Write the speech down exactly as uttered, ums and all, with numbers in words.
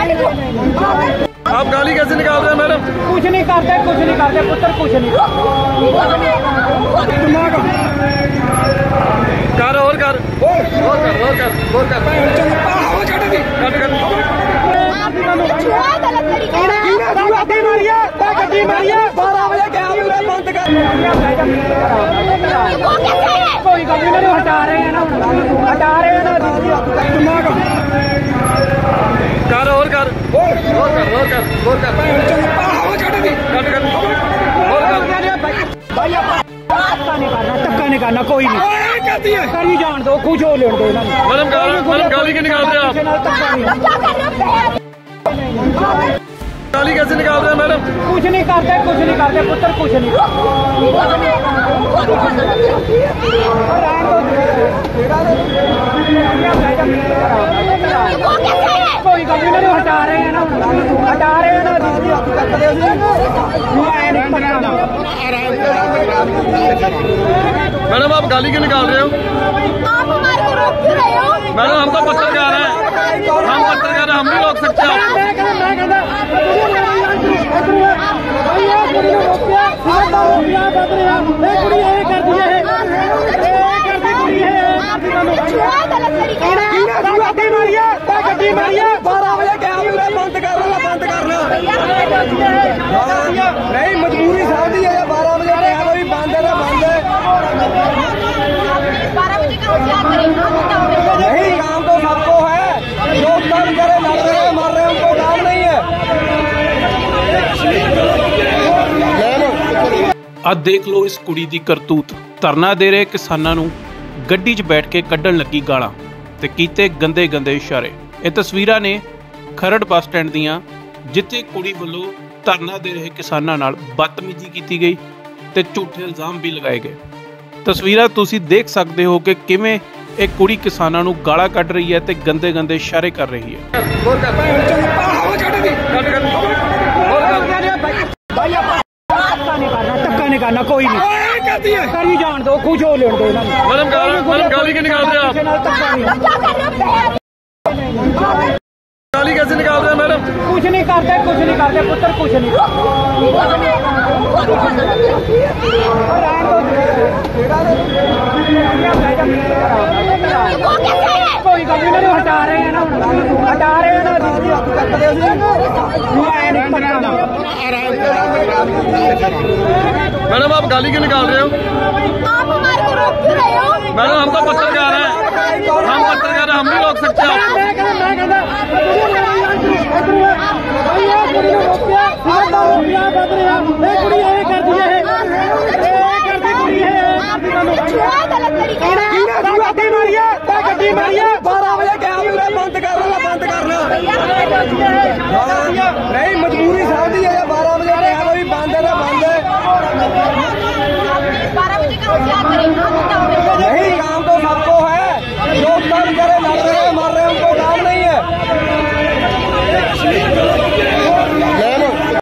आप गाली कैसे निकाल रहे हैं मैडम? कुछ नहीं करते, कुछ नहीं करते पुत्र, कुछ नहीं कर और कर और कर और कर और कर कट कट बारह बजे बंद कर। कोई गल नहीं, हटा रहे हैं ना, हटा रहे हैं ना। कर और कर और कर और कर और कर कट कट और कर। धक्का नहीं करना, धक्का नहीं करना, कोई नहीं करी जान दो, कुछ हो लेने दो। मैडम मैडम गाली क्यों निकाल रहे हैं आप? गाली कैसे निकाल रहे हैं मैडम? कुछ नहीं करते, कुछ नहीं करते पुत्र, कुछ नहीं। कोई गल नहीं, हटा रहे हैं ना, हटा रहे हैं ना। मैडम आप गाली क्यों निकाल रहे हो? आप हमारे को रोक क्यों रहे हो? मैडम हम तो पत्रकार हैं, हम पत्रकार हैं, हम नहीं रोक सकते आप। बारह बजे बंद कर लो, बंद कर लो। नहीं मजबूरी साहब है, बारह बजे भी बंद है, बंद है। बारह बजे का नहीं, काम तो सबको है, जो बेचारे लड़ रहे हैं, मर रहे हैं, उनको काम नहीं है। आ देख लो इस कुड़ी दी करतूत। धरना दे रहे किसानां नूं गड्डी 'च बैठ के कड्ढण लगी गालां ते कीते गंदे गंदे इशारे। ये तस्वीरां ने खरड़ बस स्टैंड दीआं, जिथे कुड़ी वल्लों धरना दे रहे किसानां नाल बदतमीजी की गई ते झूठे इल्जाम भी लगाए गए। तस्वीरां तुसीं देख सकते हो कि किवें एक कुड़ी किसानां नूं गालां कढ रही है ते गंदे गंदे इशारे कर रही है। धक्का नहीं करना, कोई नहीं करी जान दो, कुछ हो लेने दो। मैडम मैडम गाली क्यों निकाल रहे हैं आप? गाली कैसे निकाल रहे हैं मैडम? कुछ नहीं करते, कुछ नहीं करते पुत्र, कुछ नहीं। कोई गल नहीं, हटा रहे हैं ना, हटा रहे हैं ना। मैडम आप गाली क्यों निकाल रहे हो? आप हमारे को रोक क्यों रहे हो? मैडम हम तो पत्रकार हैं, हम पत्रकार हैं, हम नहीं रोक सकते आप। गड्डी मारिया